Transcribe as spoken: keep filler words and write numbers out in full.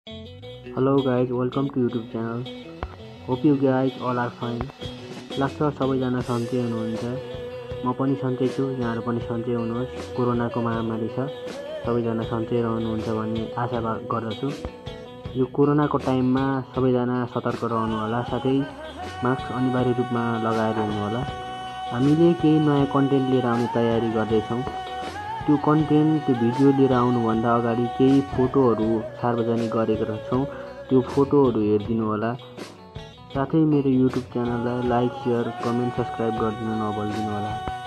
Hello guys, welcome to YouTube channel. Hope you guys all are fine. लाग्छ सबैजना सन्चै हुनुहुन्छ। म पनि सन्चै छु, यहाँहरु पनि सन्चै हुनुहोस्। कोरोनाको महामारी छ, सबैजना सन्चै रहनुहुन्छ भन्ने आशा गर्दछु। यो कोरोनाको टाइममा सबैजना सतर्क रहनु होला, साथै मास्क अनिवार्य रूपमा लगाएर हिँड्नु होला। हामीले केही नयाँ कन्टेन्ट लिएर आउने तयारी गर्दै छौं। त्यो कन्टेन्ट, त्यो भिडियो लिएर आउनु भन्दा अगाडि केही फोटोहरु सार्वजनिक गरेका छौं। त्यो फोटोहरु हेर्दिनु होला। साथै मेरो YouTube च्यानललाई लाइक, शेयर, कमेन्ट, सब्स्क्राइब गरिदिन नभुल्दिनु होला।